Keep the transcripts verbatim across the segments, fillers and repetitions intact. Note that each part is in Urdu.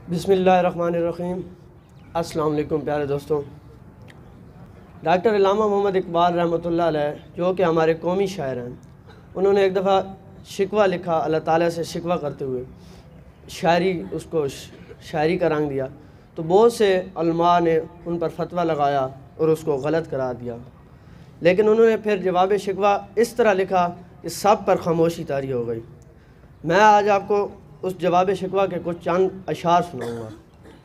بسم اللہ الرحمن الرحیم۔ السلام علیکم پیارے دوستوں۔ ڈاکٹر علامہ محمد اقبال رحمۃ اللہ علیہ جو کہ ہمارے قومی شاعر ہیں، انہوں نے ایک دفعہ شکوہ لکھا، اللہ تعالیٰ سے شکوہ کرتے ہوئے شاعری اس کو شاعری کا رنگ دیا، تو بہت سے علماء نے ان پر فتویٰ لگایا اور اس کو غلط قرار دیا، لیکن انہوں نے پھر جواب شکوہ اس طرح لکھا کہ سب پر خاموشی طاری ہو گئی۔ میں آج آپ کو اس جواب شکوہ کے کچھ چند اشعار سناؤں گا۔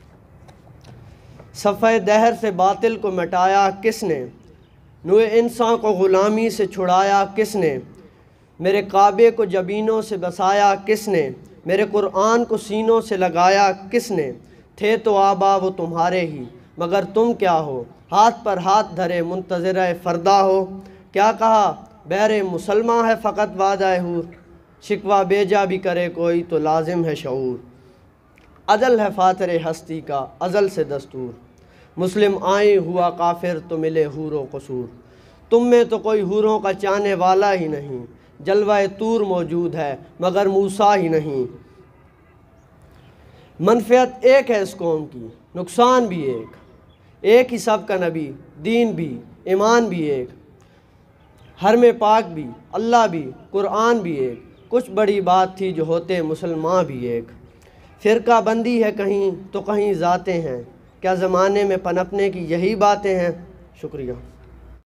صفحہ دہر سے باطل کو مٹایا کس نے، نوع انسان کو غلامی سے چھڑایا کس نے، میرے کعبے کو جبینوں سے بسایا کس نے، میرے قرآن کو سینوں سے لگایا کس نے، تھے تو آبا وہ تمہارے ہی مگر تم کیا ہو، ہاتھ پر ہاتھ دھرے منتظرہ فردا ہو، کیا کہا بہر مسلمہ ہے فقط وعدہ حور، شکوہ بیجا بھی کرے کوئی تو لازم ہے شعور، عدل ہے فاتر ہستی کا ازل سے دستور، مسلم آئیں ہوا کافر تو ملے حور و قصور، تم میں تو کوئی حوروں کا چاہنے والا ہی نہیں، جلوہ طور موجود ہے مگر موسیٰ ہی نہیں، منفعت ایک ہے اس قوم کی نقصان بھی ایک، ایک ہی سب کا نبی دین بھی ایمان بھی ایک، حرم پاک بھی اللہ بھی قرآن بھی ایک، کچھ بڑی بات تھی جو ہوتے مسلمان بھی ایک، فرقہ بندی ہے کہیں تو کہیں ذاتیں ہیں، کیا زمانے میں پنپنے کی یہی باتیں ہیں؟ شکریہ۔